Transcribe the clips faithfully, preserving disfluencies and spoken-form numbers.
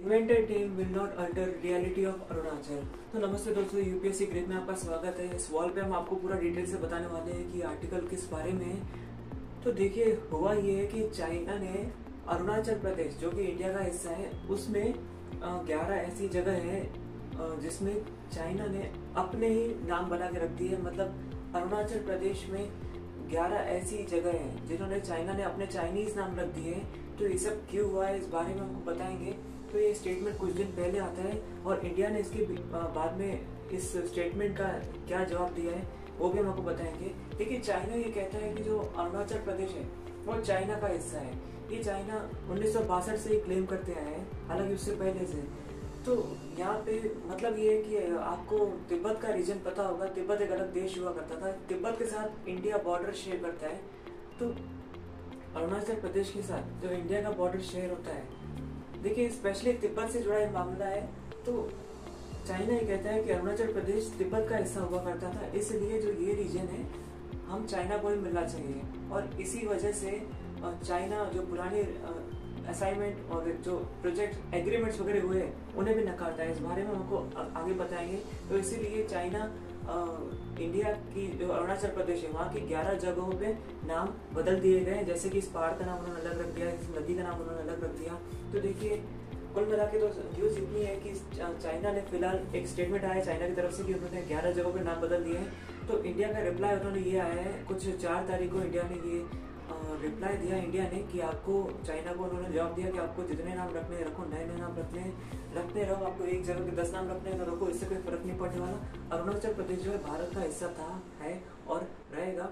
Invented team will not alter reality of Arunachal. तो नमस्ते दोस्तों, यूपीएससी ग्रेड में आपका स्वागत है। इस वॉल पे हम आपको पूरा डिटेल से बताने वाले हैं कि आर्टिकल किस बारे में है। तो देखिए, हुआ ये है कि चाइना ने अरुणाचल प्रदेश जो कि इंडिया का हिस्सा है उसमें ग्यारह ऐसी जगह है जिसमें चाइना ने अपने ही नाम बना के रख दिए है। मतलब अरुणाचल प्रदेश में ग्यारह ऐसी जगह हैं जिन्होंने चाइना ने अपने चाइनीज नाम रख दिए हैं। तो ये सब क्यों हुआ है इस बारे में हमको बताएंगे। तो ये स्टेटमेंट कुछ दिन पहले आता है और इंडिया ने इसके बाद में इस स्टेटमेंट का क्या जवाब दिया है वो भी हम आपको बताएंगे। देखिए, चाइना ये कहता है कि जो अरुणाचल प्रदेश है वो चाइना का हिस्सा है। ये चाइना उन्नीस सौ बासठ से ही क्लेम करते आए हैं, हालांकि उससे पहले से। तो यहाँ पे मतलब ये है कि आपको तिब्बत का रीजन पता होगा। तिब्बत एक अलग देश हुआ करता था। तिब्बत के साथ इंडिया बॉर्डर शेयर करता है। तो अरुणाचल प्रदेश के साथ जो इंडिया का बॉर्डर शेयर होता है, देखिए स्पेशली तिब्बत से जुड़ा ये मामला है। तो चाइना ये कहता है कि अरुणाचल प्रदेश तिब्बत का हिस्सा हुआ करता था, इसलिए जो ये रीजन है हम चाइना को ही मिलना चाहिए। और इसी वजह से चाइना जो पुराने असाइनमेंट और जो प्रोजेक्ट एग्रीमेंट्स वगैरह हुए उन्हें भी नकारता है। इस बारे में हमको आगे बताएंगे। तो इसीलिए चाइना आ, इंडिया की जो अरुणाचल प्रदेश है वहाँ की ग्यारह जगहों पे नाम बदल दिए गए, जैसे कि इस पहाड़ का नाम उन्होंने अलग रख दिया, इस नदी का नाम उन्होंने अलग रख दिया। तो देखिए, कुल मिला के तो न्यूज इतनी है कि चाइना ने फिलहाल एक स्टेटमेंट आया चाइना की तरफ से कि उन्होंने ग्यारह जगहों पे नाम बदल दिए हैं। तो इंडिया का रिप्लाई उन्होंने ये आया है, कुछ चार तारीख को इंडिया ने ये रिप्लाई दिया इंडिया ने कि आपको चाइना को उन्होंने जवाब दिया कि आपको जितने नाम रखने रखो, नए नए नाम रखने रखने रहो, आपको एक जगह के दस नाम रखने रखो, इससे कोई फर्क नहीं पड़ने वाला। अरुणाचल प्रदेश जो है भारत का हिस्सा था, है और रहेगा।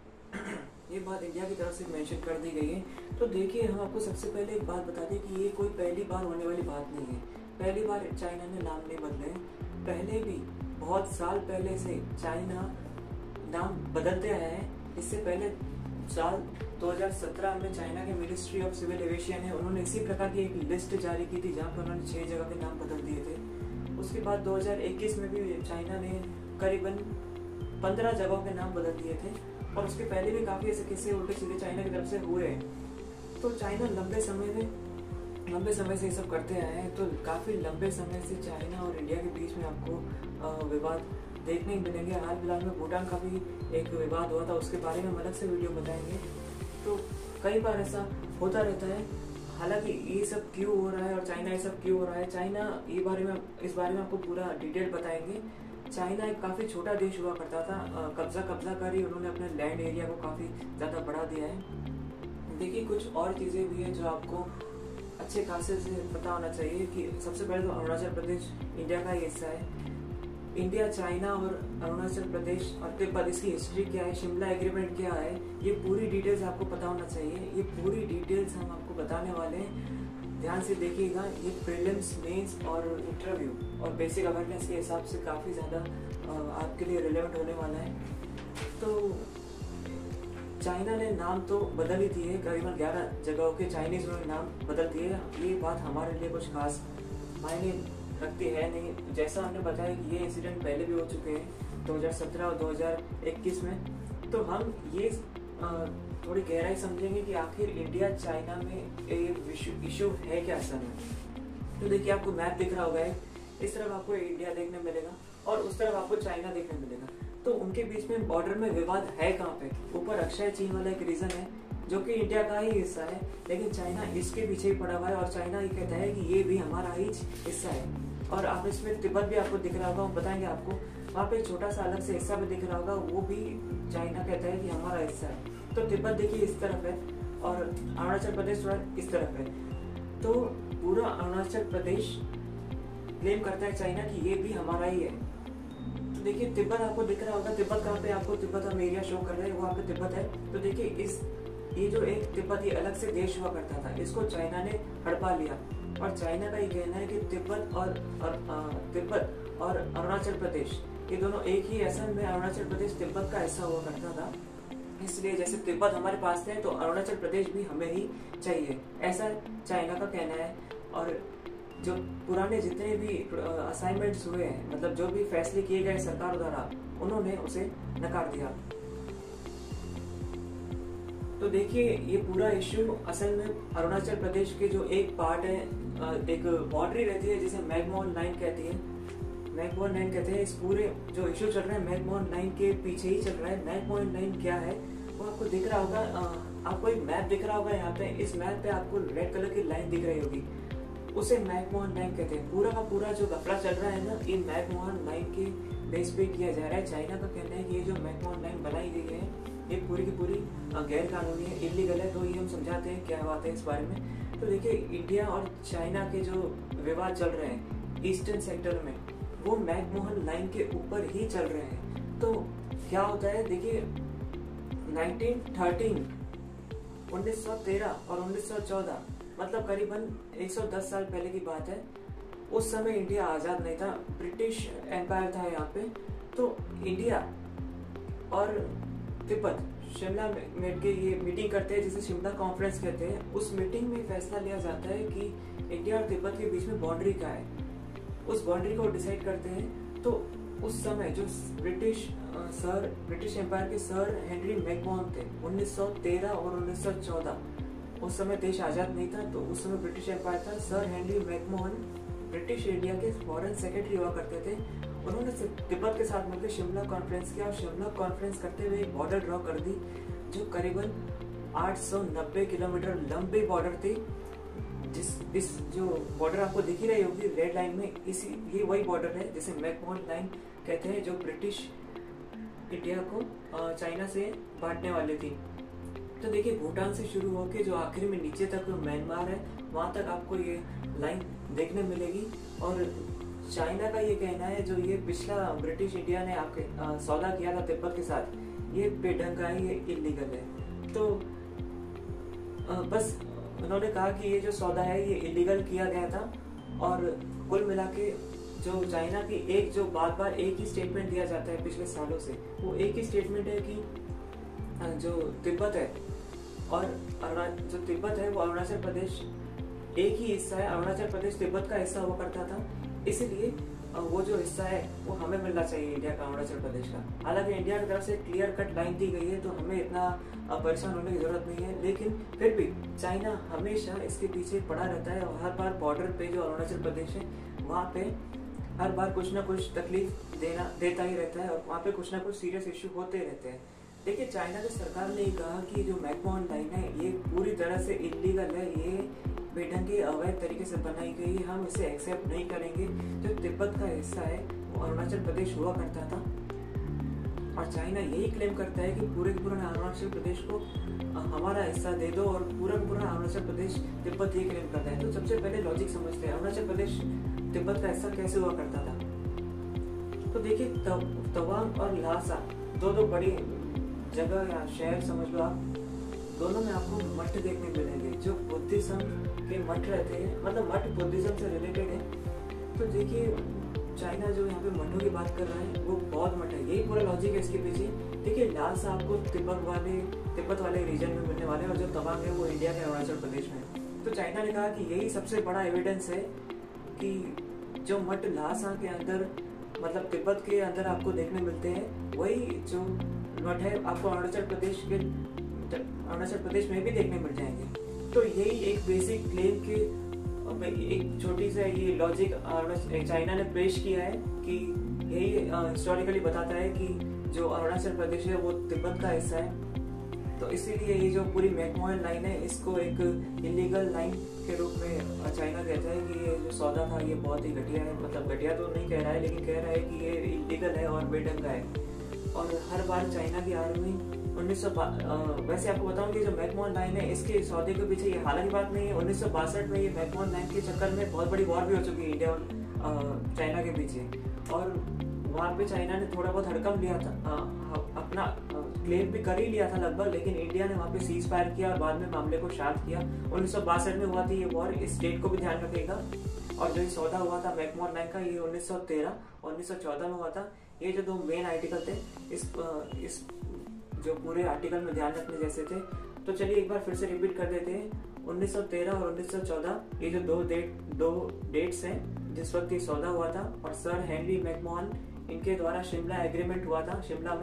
ये बात इंडिया की तरफ से मेंशन कर दी गई है। तो देखिए, हम आपको सबसे पहले एक बात बता दें कि ये कोई पहली बार होने वाली बात नहीं है। पहली बार चाइना ने नाम नहीं बदले, पहले भी बहुत साल पहले से चाइना नाम बदलते आया है। इससे पहले साल दो हज़ार सत्रह में चाइना के मिनिस्ट्री ऑफ सिविल एविएशन है, उन्होंने इसी प्रकार की एक लिस्ट जारी की थी जहाँ पर उन्होंने छह जगह के नाम बदल दिए थे। उसके बाद दो हज़ार इक्कीस में भी चाइना ने करीबन पंद्रह जगहों के नाम बदल दिए थे। और उसके पहले भी काफी ऐसे किस्से उल्टे सीधे चाइना की तरफ से हुए हैं। तो चाइना लंबे समय में लंबे समय से ये सब करते आए हैं। तो काफी लंबे समय से चाइना और इंडिया के बीच में आपको विवाद देखने मिलेंगे। हाल फिलहाल में भूटान का भी एक विवाद हुआ था, उसके बारे में हम अलग से वीडियो बताएंगे। तो कई बार ऐसा होता रहता है। हालांकि ये सब क्यों हो रहा है और चाइना ये सब क्यों हो रहा है, चाइना ये बारे में इस बारे में आपको पूरा डिटेल बताएंगे। चाइना एक काफी छोटा देश हुआ करता था, कब्जा कब्जा कर ही उन्होंने अपने लैंड एरिया को काफी ज्यादा बढ़ा दिया है। देखिए, कुछ और चीजें भी हैं जो आपको अच्छे खासे से पता होना चाहिए कि सबसे पहले तो अरुणाचल प्रदेश इंडिया का ही हिस्सा है। इंडिया, चाइना और अरुणाचल प्रदेश और तिब्बत, इसकी हिस्ट्री क्या है, शिमला एग्रीमेंट क्या है, ये पूरी डिटेल्स आपको पता होना चाहिए। ये पूरी डिटेल्स हम आपको बताने वाले हैं, ध्यान से देखिएगा। ये प्रीलिम्स, मेंस और इंटरव्यू और बेसिक अवेयरनेस के हिसाब से काफ़ी ज़्यादा आपके लिए रिलेवेंट होने वाला है। तो चाइना ने नाम तो बदल ही दिए, करीबन ग्यारह जगहों के चाइनीज उन्होंने नाम बदल दिए। ये बात हमारे लिए कुछ खास मायने रखती है नहीं। जैसा हमने बताया कि ये इंसिडेंट पहले भी हो चुके हैं दो हज़ार सत्रह और दो हज़ार इक्कीस में। तो हम ये थोड़ी गहराई समझेंगे कि आखिर इंडिया चाइना में ये इशू है क्या असल में। तो देखिए, आपको मैप दिख रहा होगा, इस तरफ आपको इंडिया देखने मिलेगा और उस तरफ आपको चाइना देखने मिलेगा। तो उनके बीच में बॉर्डर में विवाद है कहाँ पे? ऊपर अक्षय चीन वाला एक रीजन है जो कि इंडिया का ही हिस्सा है, लेकिन चाइना इसके पीछे ही पड़ा हुआ है और चाइना ये कहता है कि ये भी हमारा ही हिस्सा है। और आप इसमें तिब्बत भी आपको दिख रहा होगा, हम बताएंगे आपको। वहाँ पे छोटा सा अलग से हिस्सा भी दिख रहा होगा, वो भी चाइना कहता है कि हमारा हिस्सा है। तो तिब्बत देखिए इस तरफ है और अरुणाचल प्रदेश थोड़ा इस तरफ है। तो पूरा अरुणाचल प्रदेश क्लेम करता है चाइना कि ये भी हमारा ही है। तो देखिए, तिब्बत आपको दिख रहा होगा। तिब्बत कहाँ पे आपको तिब्बत हम एरिया शो कर रहे हैं, वो आपको तिब्बत है। तो देखिए, इस ये जो एक तिब्बत ये अलग से देश हुआ करता था, इसको चाइना ने हड़पा लिया। और चाइना का ये कहना है कि तिब्बत और, और तिब्बत और अरुणाचल प्रदेश ये दोनों एक ही, असल में अरुणाचल प्रदेश तिब्बत का हिस्सा हुआ करता था। इसलिए जैसे तिब्बत हमारे पास है तो अरुणाचल प्रदेश भी हमें ही चाहिए, ऐसा चाइना का कहना है। और जो पुराने जितने भी असाइनमेंट्स हुए हैं, मतलब जो भी फैसले किए गए सरकार द्वारा, उन्होंने उसे नकार दिया। तो देखिए ये पूरा इश्यू असल में अरुणाचल प्रदेश के जो एक पार्ट है, एक बाउंड्री रहती है जिसे मैकमोहन लाइन कहती है, मैकमोहन लाइन कहते हैं। इस पूरे जो इश्यू चल रहा है मैकमोहन लाइन के पीछे ही चल रहा है। मैकमोहन लाइन क्या है वो आपको दिख रहा होगा, आपको एक मैप दिख रहा होगा यहाँ पे। इस मैप पे आपको रेड कलर की लाइन दिख रही होगी, उसे मैकमोहन लाइन कहते हैं। पूरा का पूरा जो घपला चल रहा है ना, ये मैकमोहन लाइन के बेस पे किया जा रहा है। चाइना का कहना है कि ये जो मैकमोहन लाइन बनाई गई है ये पूरी की पूरी गैर कानूनी है, इलीगल है। तो ये हम समझाते हैं क्या बात है इस बारे में। तो देखिए इंडिया और चाइना के जो विवाद चल रहे हैं ईस्टर्न सेक्टर में, वो मैकमोहन लाइन के ऊपर ही चल रहे हैं। तो क्या होता है देखिए, उन्नीस सौ तेरह और उन्नीस सौ चौदह मतलब करीबन एक सौ दस साल पहले की बात है। उस समय इंडिया आजाद नहीं था, ब्रिटिश एम्पायर था यहाँ पे। तो इंडिया और तिब्बत शिमला में के ये मीटिंग करते हैं जिसे शिमला कॉन्फ्रेंस कहते हैं। उस मीटिंग में फैसला लिया जाता है कि इंडिया और तिब्बत के बीच में बाउंड्री क्या है, उस बाउंड्री को डिसाइड करते हैं। तो उस समय जो ब्रिटिश सर ब्रिटिश एम्पायर के सर हेनरी मैकमोहन थे, उन्नीस सौ तेरह और उन्नीस सौ चौदह उस समय देश आजाद नहीं था, तो उस समय ब्रिटिश एम्पायर था। Sir Henry McMahon British India के फॉरेन सेक्रेटरी हुआ करते थे। उन्होंने तिब्बत के साथ मिलकर शिमला कॉन्फ्रेंस किया और शिमला कॉन्फ्रेंस करते हुए एक बॉर्डर ड्रॉ कर दी जो करीबन आठ सौ नब्बे किलोमीटर लंबी बॉर्डर थी। जिस इस जो बॉर्डर आपको दिख ही रही होगी रेड लाइन में, इसी ये वही बॉर्डर है जिसे मैकमोहन लाइन कहते हैं, जो ब्रिटिश इंडिया को चाइना से बांटने वाली थी। तो देखिए भूटान से शुरू होकर जो आखिर में नीचे तक म्यांमार है, वहां तक आपको ये लाइन देखने मिलेगी। और चाइना का ये कहना है जो ये पिछला ब्रिटिश इंडिया ने आपके आ, सौदा किया था तिब्बत के साथ, ये बेढंग का है, ये इलीगल है। तो आ, बस उन्होंने कहा कि ये जो सौदा है ये इलीगल किया गया था। और कुल मिला के जो चाइना की एक जो बार बार एक ही स्टेटमेंट दिया जाता है पिछले सालों से, वो एक ही स्टेटमेंट है कि जो तिब्बत है और जो तिब्बत है वो अरुणाचल प्रदेश एक ही हिस्सा है। अरुणाचल प्रदेश तिब्बत का हिस्सा हुआ करता था, इसलिए वो जो हिस्सा है वो हमें मिलना चाहिए इंडिया का, अरुणाचल प्रदेश का। हालांकि इंडिया की तरफ से क्लियर कट लाइन दी गई है तो हमें इतना परेशान होने की जरूरत नहीं है, लेकिन फिर भी चाइना हमेशा इसके पीछे पड़ा रहता है और हर बार बॉर्डर पे जो अरुणाचल प्रदेश है वहाँ पे हर बार कुछ ना कुछ तकलीफ देना देता ही रहता है और वहाँ पे कुछ ना कुछ सीरियस इश्यू होते रहते हैं। देखिए चाइना की सरकार ने कहा कि जो मैकमोहन लाइन है ये पूरी तरह से इलीगल है, ये बेढंगी अवैध तरीके से बनाई गई, हम इसे एक्सेप्ट नहीं करेंगे। जो तिब्बत का हिस्सा है वो अरुणाचल प्रदेश हुआ करता था और चाइना यही क्लेम करता है कि पूरे पूरा अरुणाचल प्रदेश को हमारा हिस्सा दे दो और पूरा पूरा अरुणाचल प्रदेश तिब्बत ही क्लेम करता है। तो सबसे पहले लॉजिक समझते हैं, अरुणाचल प्रदेश तिब्बत का हिस्सा कैसे हुआ करता था। तो देखिए तवांग और ल्हासा दो दो बड़ी जगह या शहर समझ लो आप, दोनों में आपको मठ देखने मिलेंगे जो बुद्धिज्म के मठ रहते हैं, मतलब मठ बुद्धिज्म से रिलेटेड है। तो देखिए चाइना जो यहाँ पे मठों की बात कर रहा है वो बौद्ध मठ है, यही पूरा लॉजिक है इसके पीछे। देखिए ल्हासा आपको तिब्बत वाले तिब्बत वाले रीजन में मिलने वाले और जो तवांग है वो इंडिया के अरुणाचल प्रदेश में। तो चाइना ने कहा कि यही सबसे बड़ा एविडेंस है कि जो मठ ल्हासा के अंदर मतलब तिब्बत के अंदर आपको देखने मिलते हैं, वही जो मठ है आपको अरुणाचल प्रदेश के अरुणाचल प्रदेश में भी देखने मिल जाएंगे। तो यही एक बेसिक क्लेम के एक छोटी सा ये लॉजिक चाइना ने पेश किया है कि यही हिस्टोरिकली बताता है कि जो अरुणाचल प्रदेश है वो तिब्बत का हिस्सा है। तो इसीलिए ये जो पूरी मैकमोहन लाइन है इसको एक इलीगल लाइन के रूप में चाइना कहता है कि ये जो सौदा था ये बहुत ही घटिया है, मतलब घटिया तो नहीं कह रहा है लेकिन कह रहा है कि ये इलीगल है और बेढंगा है। और हर बार चाइना की आर्मी उन्नीस सौ वैसे आपको बताऊं कि जो मैकमोहन लाइन है इसके सौदे के पीछे ये हालांकि बात नहीं है, उन्नीस सौ बासठ में ये मैकमोहन लाइन के चक्कर में बहुत बड़ी वॉर भी हो चुकी है इंडिया और चाइना के पीछे, और वहाँ पे चाइना ने थोड़ा बहुत हड़कम लिया था, आ, अपना क्लेम भी कर ही लिया था लगभग, लेकिन इंडिया ने वहाँ पे सीज फायर किया और बाद में मामले को शांत किया। उन्नीस सौ बासठ में हुआ था ये वॉर, इस डेट को भी ध्यान रखेगा। और जो ये सौदा हुआ था मैकमोहन लाइन का ये उन्नीस सौ तेरह और उन्नीस सौ चौदह में हुआ था। ये जो दो मेन आर्टिकल थे इस इस जो पूरे आर्टिकल में ध्यान रखने जैसे थे। तो चलिए एक बार फिर से रिपीट कर देते हैं, उन्नीस सौ तेरह और उन्नीस सौ चौदह ये जो दो डेट दो डेट्स हैं जिस वक्त ये सौदा हुआ था और सर हेनरी मैकमोहन इनके द्वारा शिमला एग्रीमेंट हुआ था शिमला में,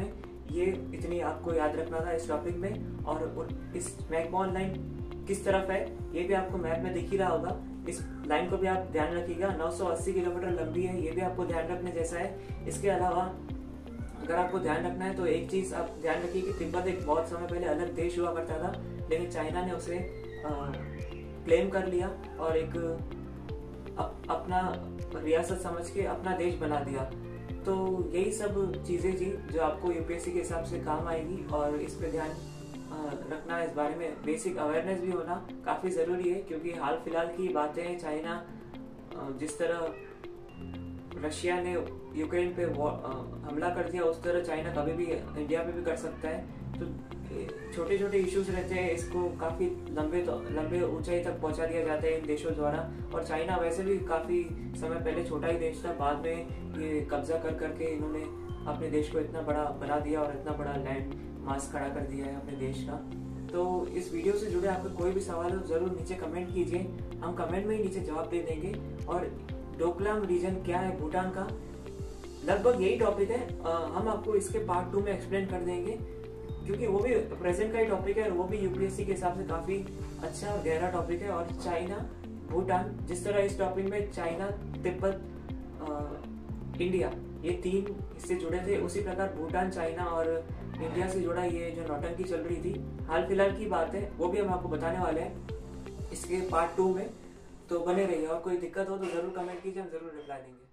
ये इतनी आपको याद रखना था इस टॉपिक में। और इस मैकमोहन लाइन किस तरफ है ये भी आपको मैप में दिख ही रहा होगा। इस लाइन को भी आप ध्यान रखिएगा, नौ सौ अस्सी किलोमीटर लंबी है, ये भी आपको ध्यान रखने जैसा है। इसके अलावा अगर आपको ध्यान रखना है तो एक चीज आप ध्यान रखिए कि तिब्बत एक बहुत समय पहले अलग देश हुआ करता था, लेकिन चाइना ने उसे क्लेम कर लिया और एक अप, अपना रियासत समझ के अपना देश बना दिया। तो यही सब चीजें जी जो आपको यूपीएससी के हिसाब से काम आएगी, और इस पे ध्यान रखना, इस बारे में बेसिक अवेयरनेस भी होना काफी जरूरी है, क्योंकि हाल फिलहाल की बातें, चाइना जिस तरह रशिया ने यूक्रेन पे हमला कर दिया, उस तरह चाइना कभी भी इंडिया पे भी कर सकता है। तो छोटे छोटे इश्यूज रहते हैं, इसको काफी लंबे तो लंबे ऊंचाई तक पहुंचा दिया जाता है इन देशों द्वारा। और चाइना वैसे भी काफी समय पहले छोटा ही देश था, बाद में ये कब्जा कर करके इन्होंने अपने देश को इतना बड़ा बना दिया और इतना बड़ा लैंड मास खड़ा कर दिया है अपने देश का। तो इस वीडियो से जुड़े आपके कोई भी सवाल हो जरूर नीचे कमेंट कीजिए, हम कमेंट में ही नीचे जवाब दे देंगे। और डोकलाम रीजन क्या है भूटान का, लगभग यही टॉपिक है, आ, हम आपको इसके पार्ट टू में एक्सप्लेन कर देंगे, क्योंकि वो भी प्रेजेंट का ही टॉपिक है और वो भी यूपीएससी के हिसाब से काफी अच्छा और गहरा टॉपिक है। और चाइना, भूटान, जिस तरह इस टॉपिक में चाइना, तिब्बत, इंडिया, ये तीन इससे जुड़े थे, उसी प्रकार भूटान, चाइना और इंडिया से जुड़ा ये जो नौटंकी चल रही थी हाल फिलहाल की बात है, वो भी हम आपको बताने वाले हैं इसके पार्ट टू में। तो बने रहिए, और कोई दिक्कत हो तो जरूर कमेंट कीजिए, हम जरूर रिप्लाई देंगे।